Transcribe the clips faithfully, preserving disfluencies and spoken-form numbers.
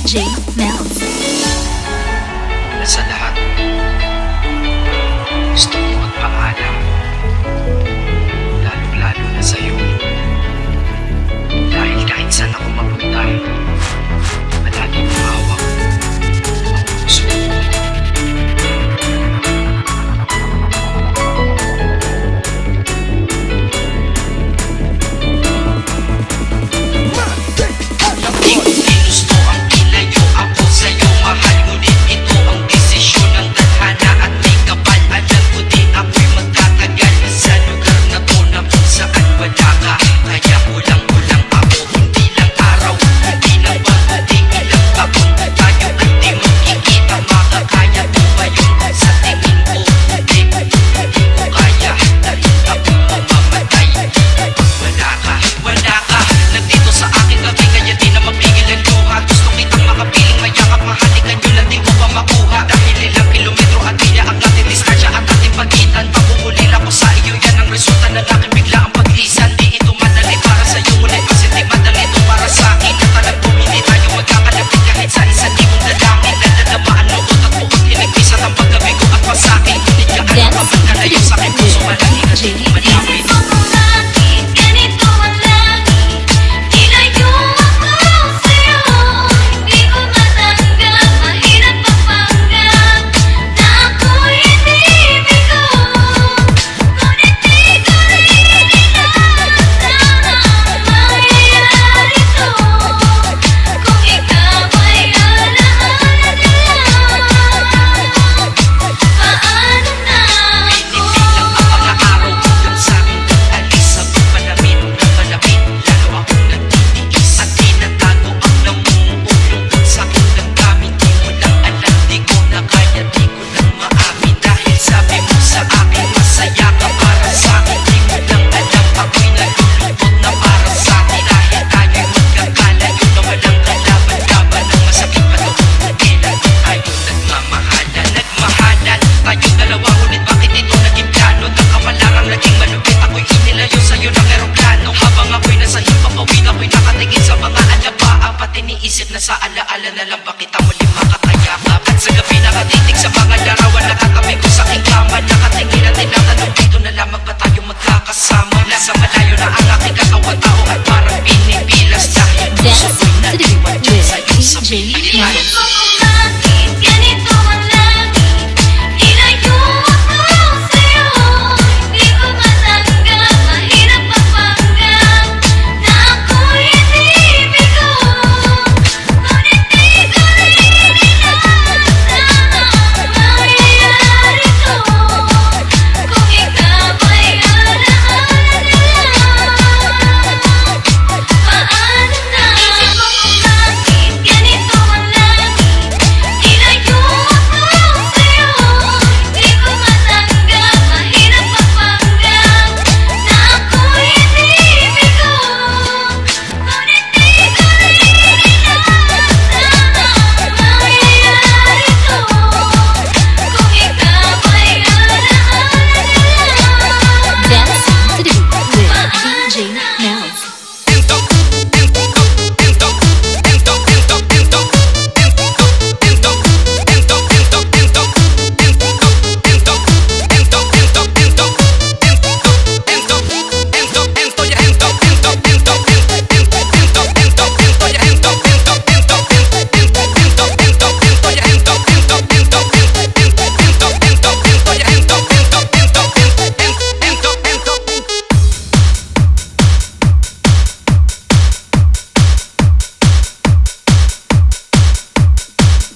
Djmelz. Una sa lahat, gusto ko magpaalam, lalo-lalo na sa'yo. Dahil kahit saan ako mapunta, palaging hawak ang puso ko. Isip na sa alaala na lang bakit ang muli makakayakap. At sa gabi nakatitig sa mga larawan, nakatabi ko sa aking kama, nakatingin at tinatanong dito na lamang ba tayo magkakasama. Nasa malayo na ang aking katawan, tao at parang pinipilas dahil puso ko'y naliwan dyan sa iyong sabihan.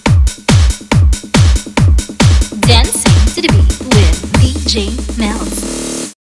Dancing to the beat with Djmelz.